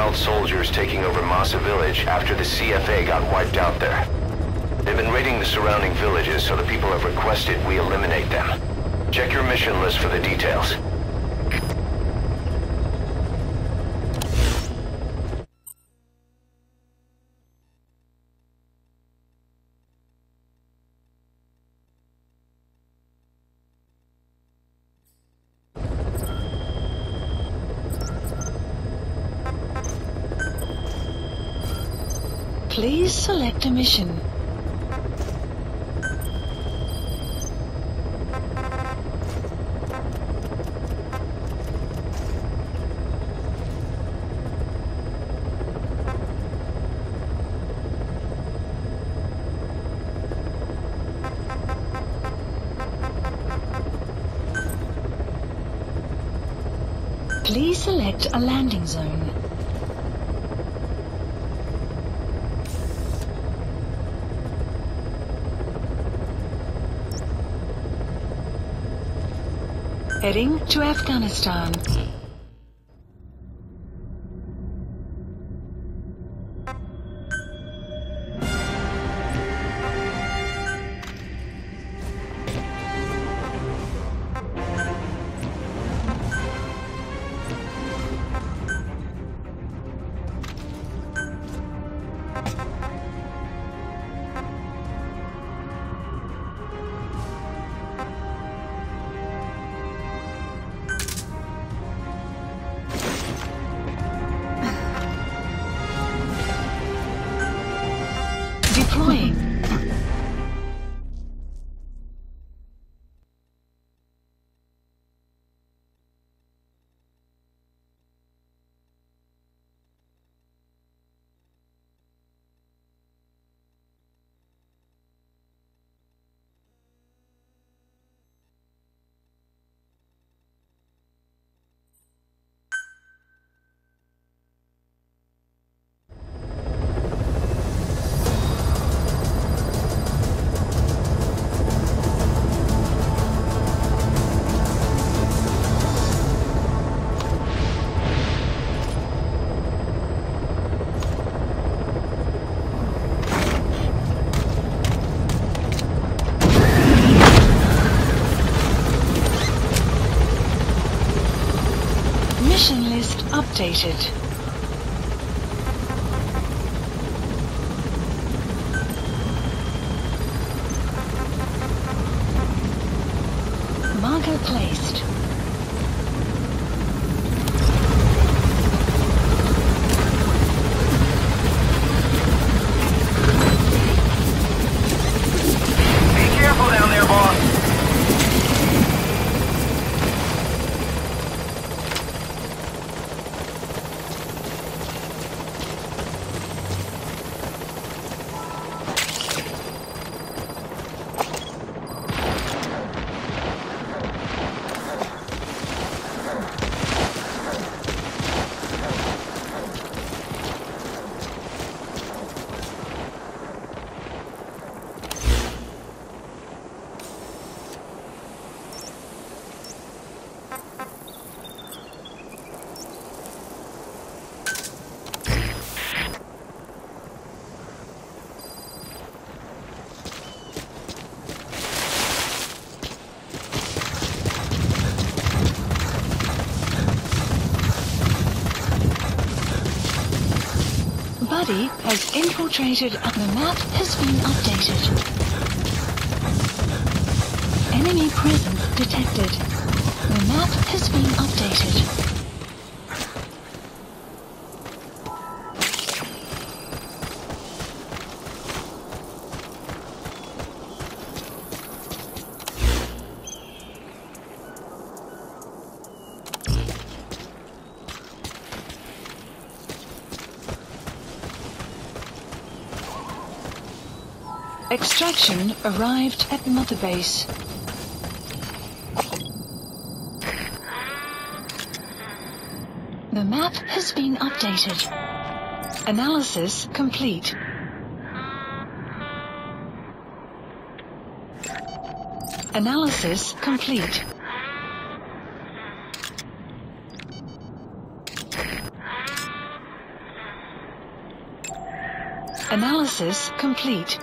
Child soldiers taking over Masa Village after the CFA got wiped out there. They've been raiding the surrounding villages, so the people have requested we eliminate them. Check your mission list for the details. Please select a mission. Please select a landing zone. Heading to Afghanistan. Deploying. Mission list updated. Marker placed. Be careful down there, boss. Buddy has infiltrated and the map has been updated. Enemy presence detected. The map has been updated. Extraction arrived at Mother Base. The map has been updated. Analysis complete. Analysis complete. Analysis complete.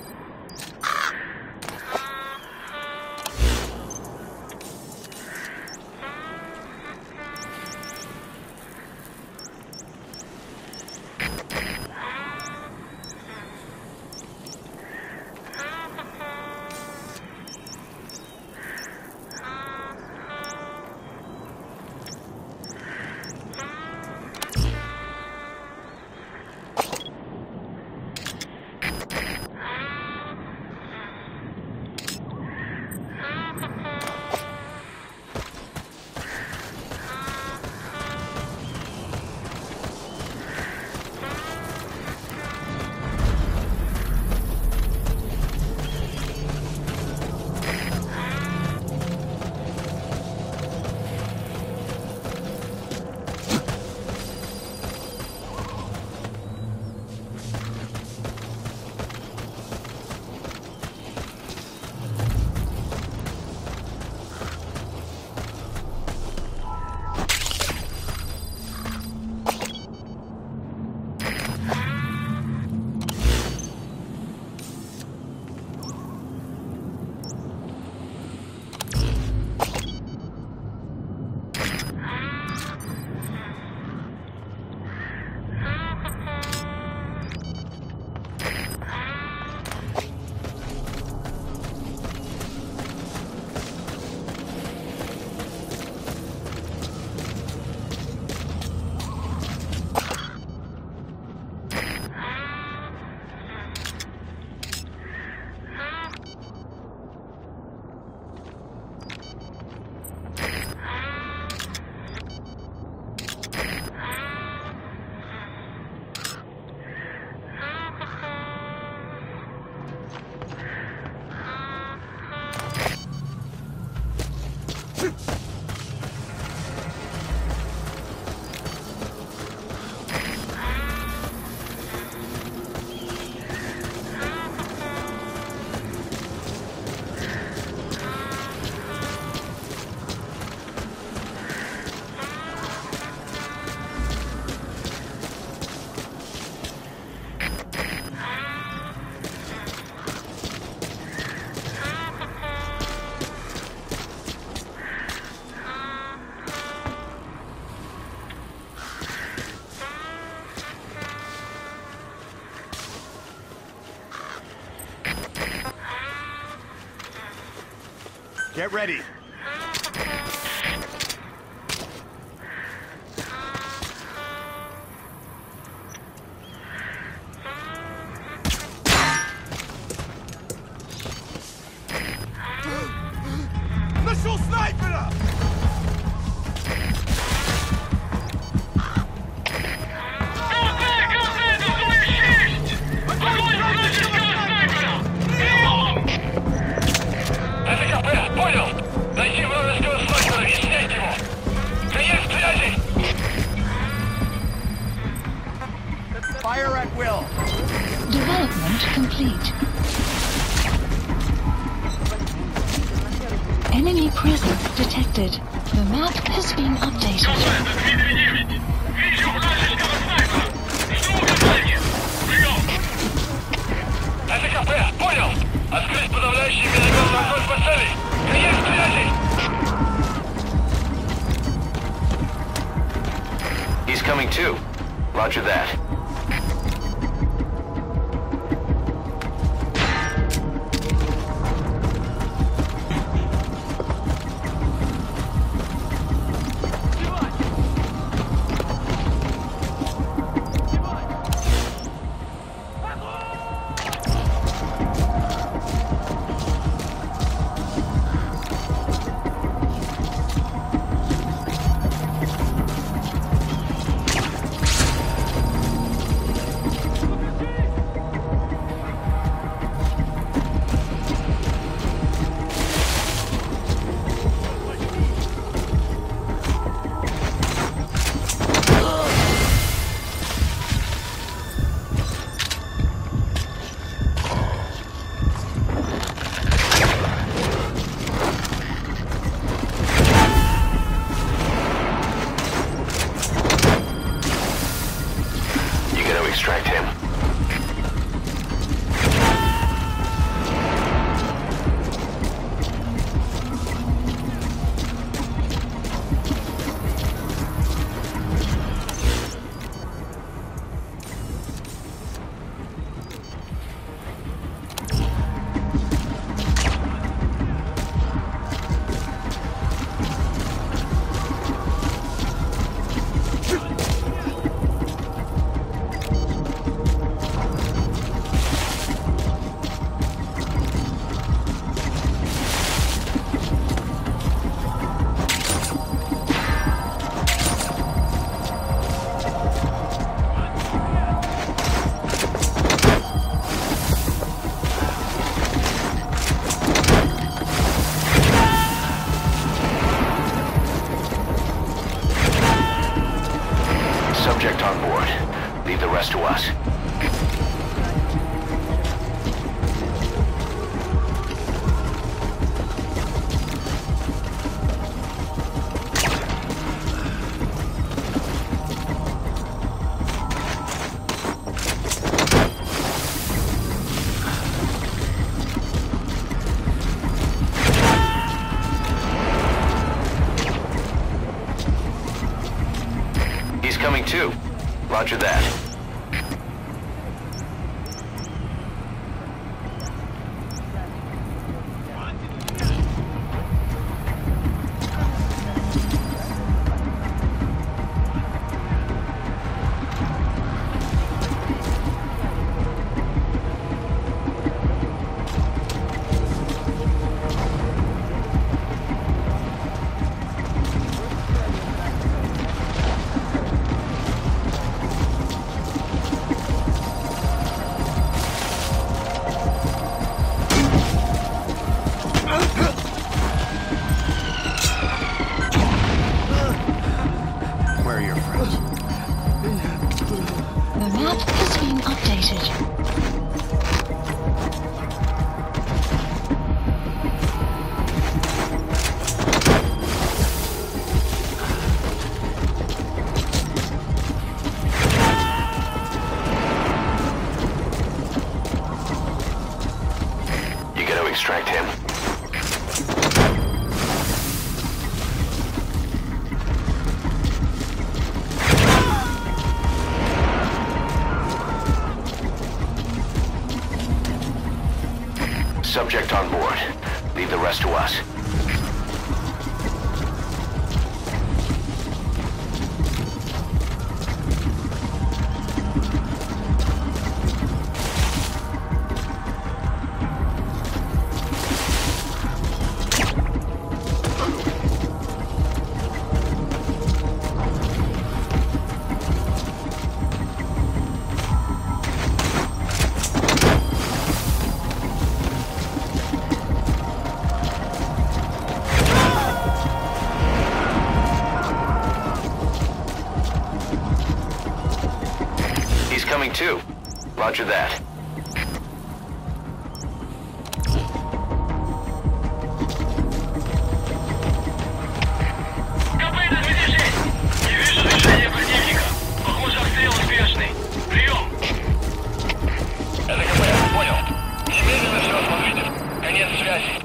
Get ready. Нашел снайпера! Понял! Найди вражеского снайпера и снять его! Клиент связи! Fire at will. Development complete. Enemy presence detected. The map has been updated. Вижу вражеского снайпера! Жду указания! Прием! Это КП! Понял! Открыть подавляющий минометный огонь по цели! Клиент связи! He's coming too. Roger that. Leave the rest to us. He's coming too. Roger that. Where are your friends? The map has been updated. You gotta extract him. Subject on board. Leave the rest to us. He's coming too. Roger that. КП на движение! Не вижу движения противника. Похоже, обстрел успешный. Прием! Это КП, понял. Немедленно все осмотрите. Конец связи.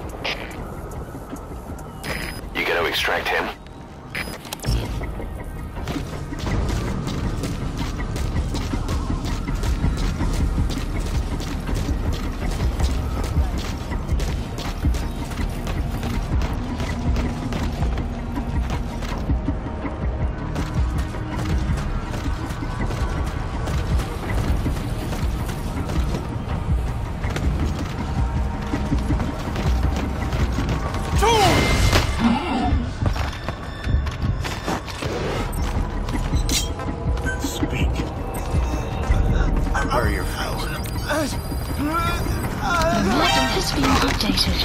You gotta extract him. Where are your friends? The map has been updated.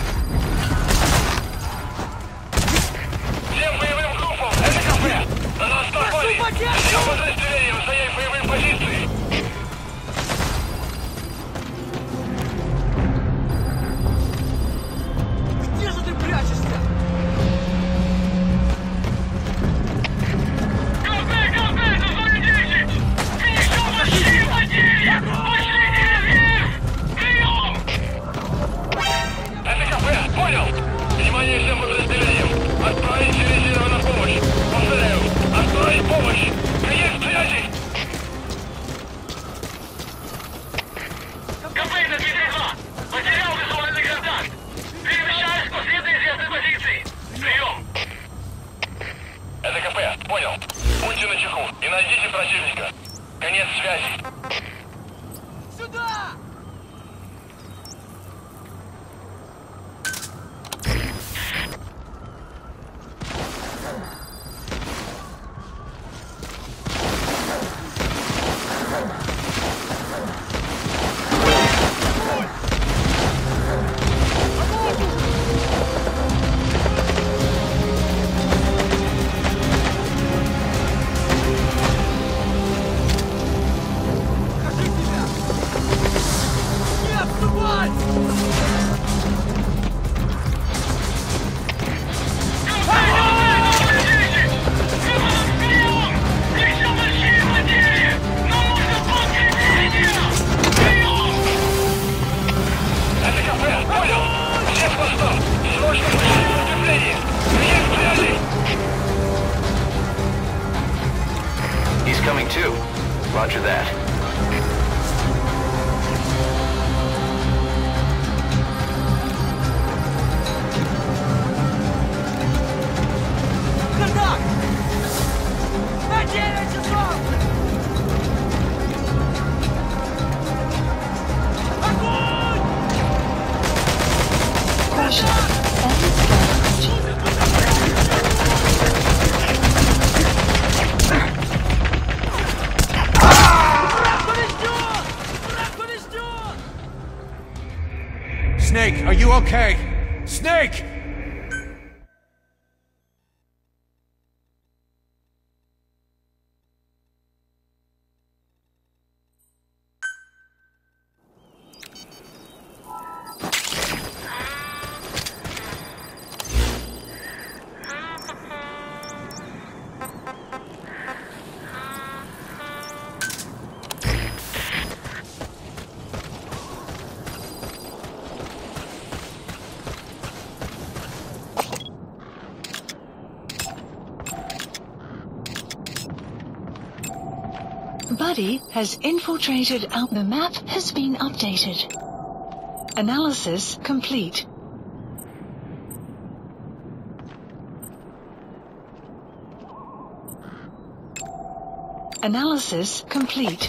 Всем боевым группам! Это КП! На нас напали! Все подразделения занять боевые позиции! Где же ты прячешься? КП! Это зона 10! Финишем большие потери! Последний резерв! Прием! Это КП! Понял! Внимание всем подразделениям! Отправить резервы на помощь! Повторяю! Отправить помощь! Конец связи! КП на 232! Потерял визуальный контакт! Перемещаюсь по следной известной позиции! Прием! Это КП, понял. Будьте начеку и найдите противника. Конец связи. Сюда! Roger that. Контакт! На 9 часов! Огонь! Pressure. Enemy scan approaching. Враг поврежден! Враг поврежден! Snake, are you okay? Snake! Buddy has infiltrated out. The map has been updated. Analysis complete. Analysis complete.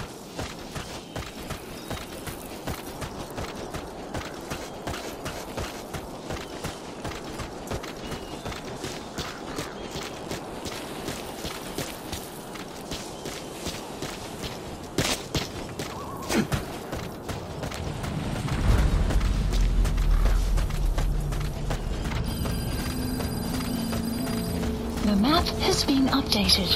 The map has been updated.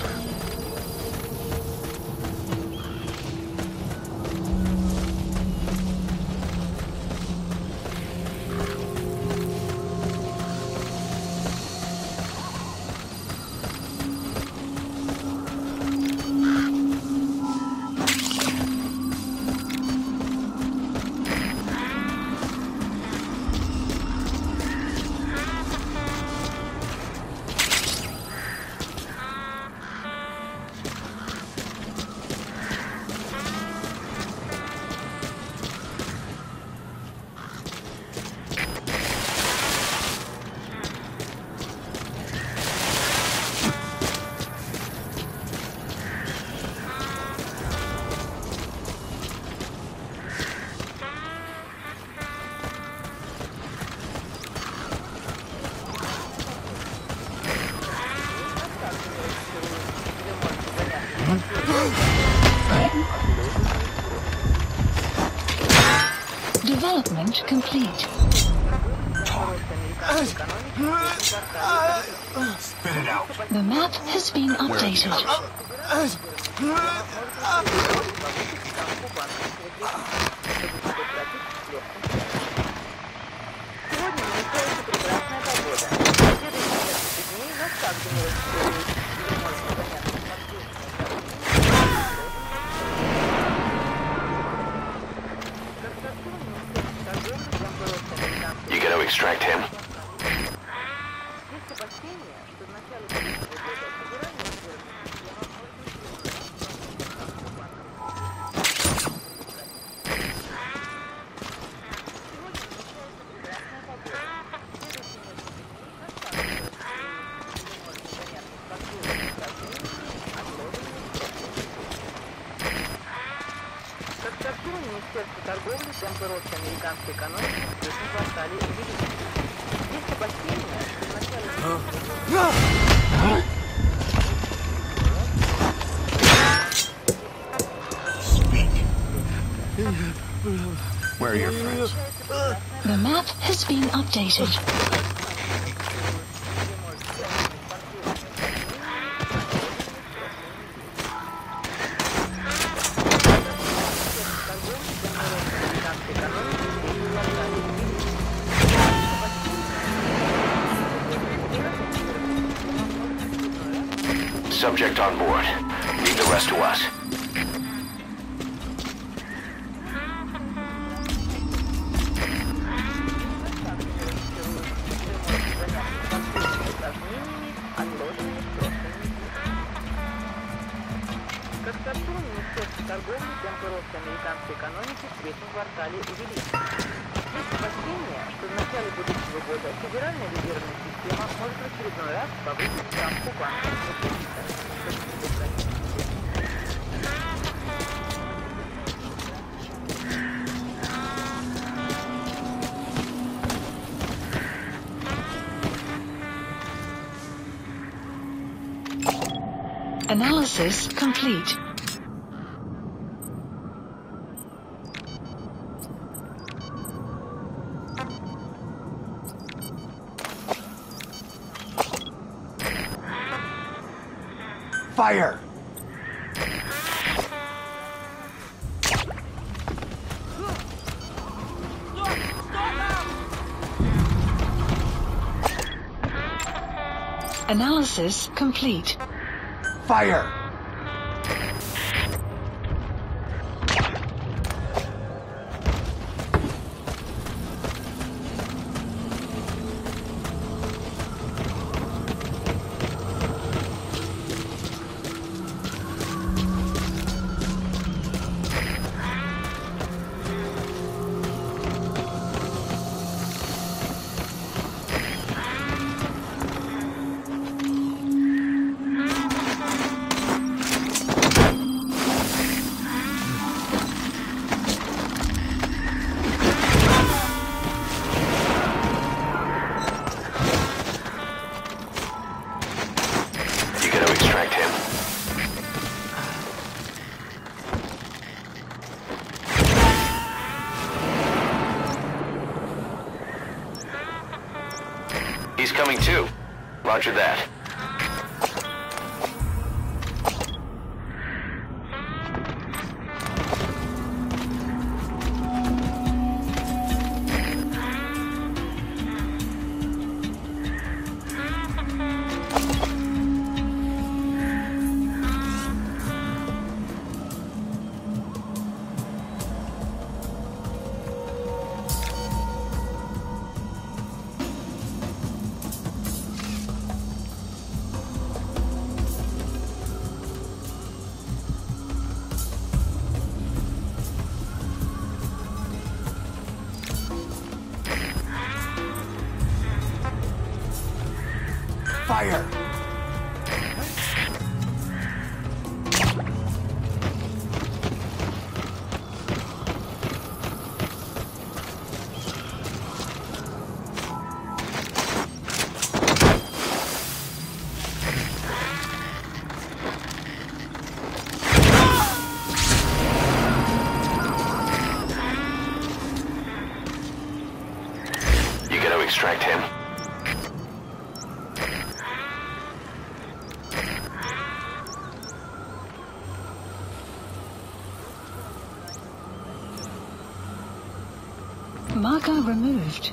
Development complete. Spit it out. The map has been updated. You gonna extract him? Министерство торговли, темпы роста американской экономики в третьем квартале увеличились. Здесь обострение Where are your friends? The map has been updated. Subject on board. Leave the rest to us. как согласованию Министерства торговли темпы роста американской экономики в третьем квартале увеличатся. Есть опасения, что в начале будущего года Федеральная резервная система может в очередной раз повысить ставку банковского кредита, чтобы предотвратить инфляцию. Analysis complete. Fire! Analysis complete. Fire! He's coming too. Roger that. Fire! You gotta extract him. Marker removed.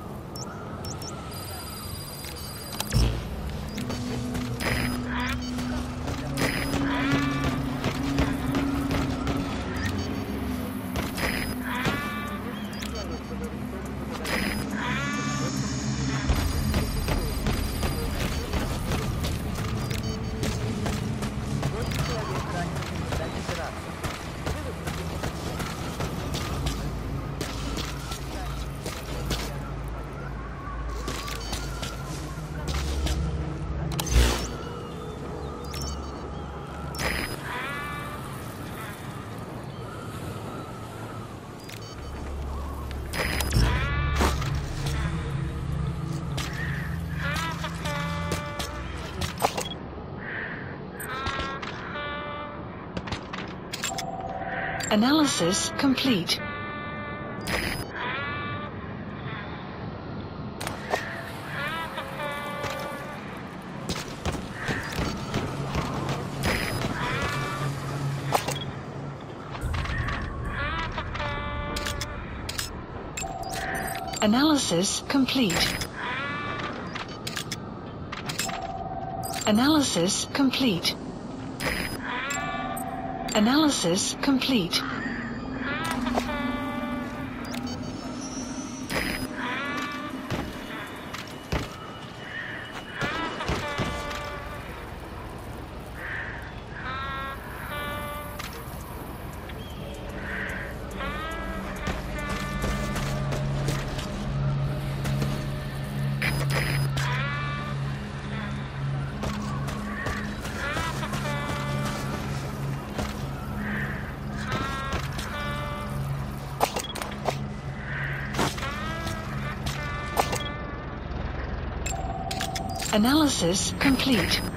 Analysis complete. Analysis complete. Analysis complete. Analysis complete. Analysis complete.